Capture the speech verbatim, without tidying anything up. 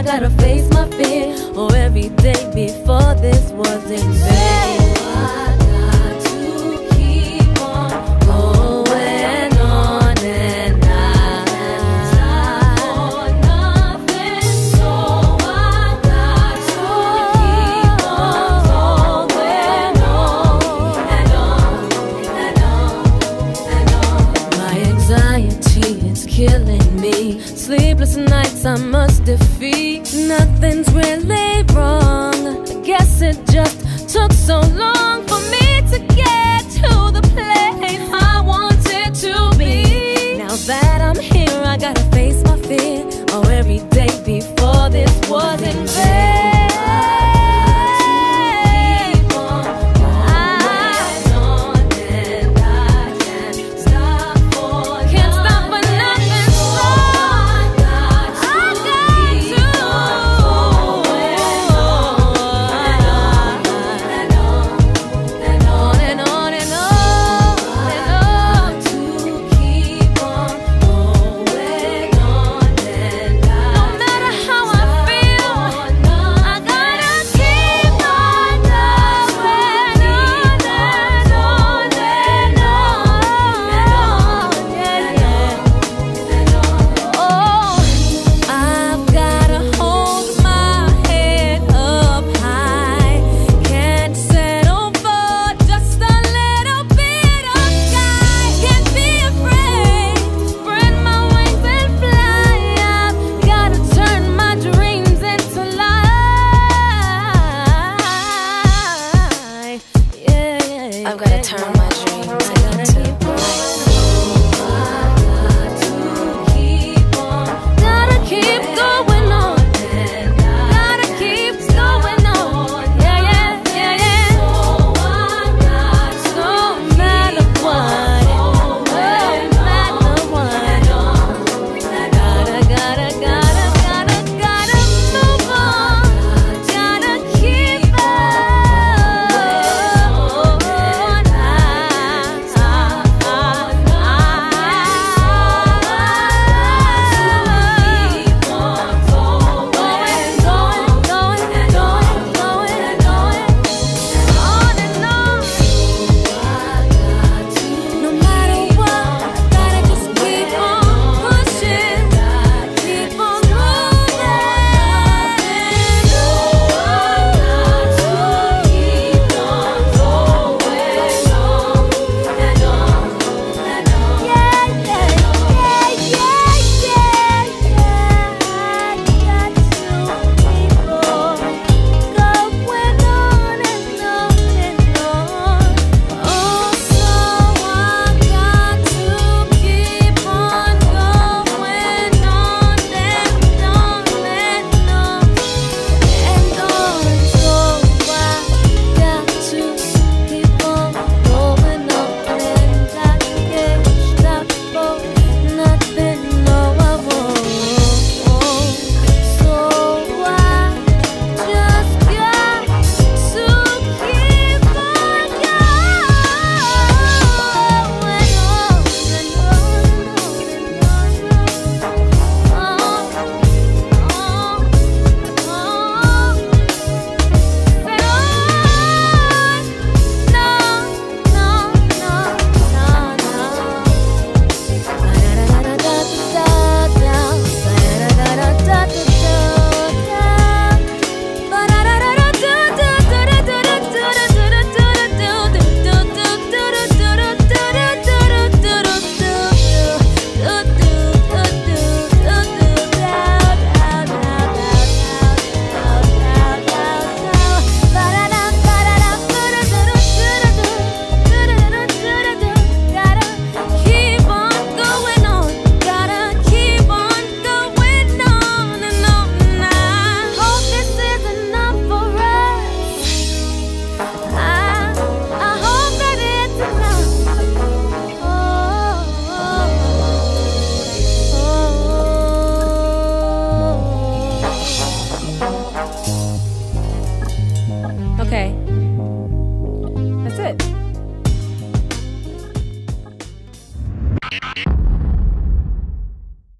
gotta face my fear. Oh, every day before this was in vain. Killing me. Sleepless nights I must defeat. Nothing's really wrong. I guess it just took so long for me to get to the place I wanted to be. Now that I'm here, I gotta face my fear. Oh, every day before this was in vain. I've gotta turn my dreams into life. Gotta keep going on. Gotta keep going on. Yeah, yeah, yeah, yeah. No matter what, no matter what. Gotta, gotta, gotta, gotta, gotta move on. Gotta keep on. Okay.